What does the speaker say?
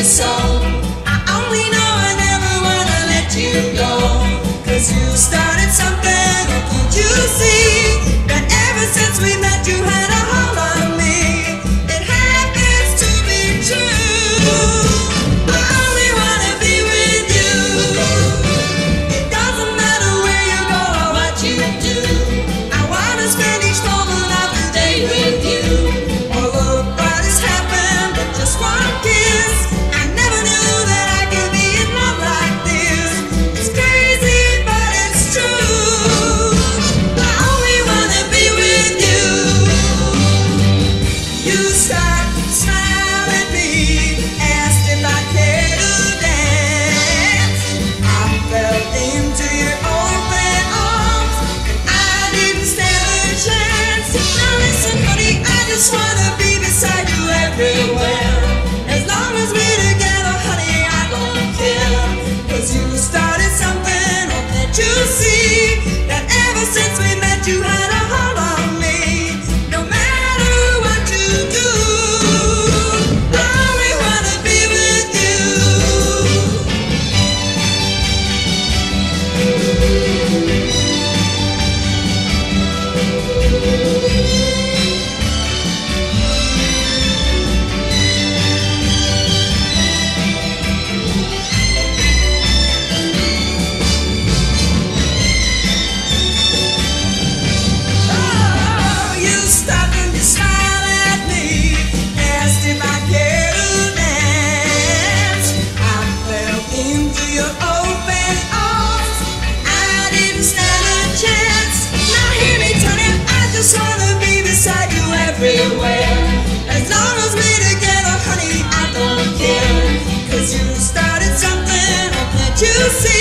you so. I only know I never wanna let you go. 'Cause you started something, or can't you see that ever since we met you had a hold on me? It happens to be true. I only wanna be with you. It doesn't matter where you go or what you do. I wanna spend each moment of the day with you. Oh, look what has happened, but just one kiss. I never knew that I could be in love like this. It's crazy, but it's true. I only wanna be with you. You stopped to smile at me, asked if I cared to dance. I fell into your open arms, and I didn't stand a chance. Now listen, buddy, I just wanna be beside you everywhere. As long as we're together, honey, I don't care. 'Cause you started something, or can't you see that ever since we met you had a hold on me? No matter what you do, I only wanna be with you. Oh, you stopped and you smiled at me, asked if I cared to dance. I fell into your open arms, I didn't stand a chance. Now hear me, Tony, I just wanna be beside you everywhere. As long as we're together, honey, I don't care. 'Cause you started something, or can't you see